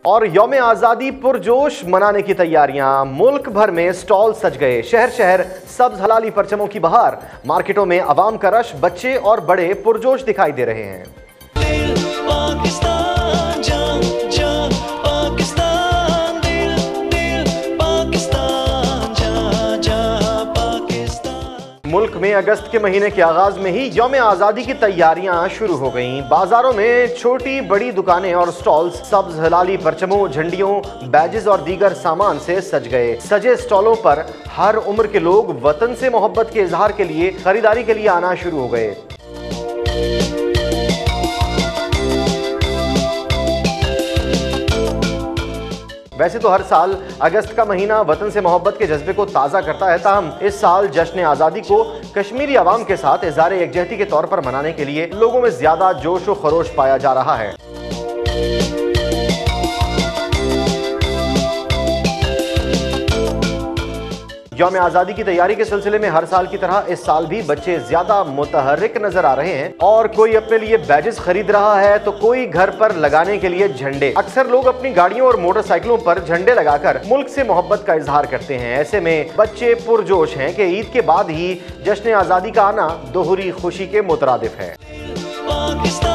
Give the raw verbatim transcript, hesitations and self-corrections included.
और यौम आजादी पुरजोश मनाने की तैयारियां, मुल्क भर में स्टॉल सज गए। शहर शहर सब्ज हलाली परचमों की बहार। मार्केटों में अवाम का रश, बच्चे और बड़े पुरजोश दिखाई दे रहे हैं। मुल्क में अगस्त के महीने के आगाज में ही यौम आजादी की तैयारियां शुरू हो गईं। बाजारों में छोटी बड़ी दुकानें और स्टॉल्स सब्ज हलाली परचमों, झंडियों, बैजेस और दीगर सामान से सज गए। सजे स्टॉलों पर हर उम्र के लोग वतन से मोहब्बत के इजहार के लिए खरीदारी के लिए आना शुरू हो गए। वैसे तो हर साल अगस्त का महीना वतन से मोहब्बत के जज्बे को ताज़ा करता है, ताहम इस साल जश्न आज़ादी को कश्मीरी अवाम के साथ इज़हार यकजहती के तौर पर मनाने के लिए लोगों में ज्यादा जोश व खरोश पाया जा रहा है। यौम आज़ादी की तैयारी के सिलसिले में हर साल की तरह इस साल भी बच्चे ज्यादा मुतहर्रिक नजर आ रहे हैं और कोई अपने लिए बैजेस खरीद रहा है तो कोई घर पर लगाने के लिए झंडे। अक्सर लोग अपनी गाड़ियों और मोटरसाइकिलों पर झंडे लगाकर मुल्क से मोहब्बत का इजहार करते हैं। ऐसे में बच्चे पुरजोश हैं कि ईद के बाद ही जश्न आज़ादी का आना दोहरी खुशी के मुतरादिफ है।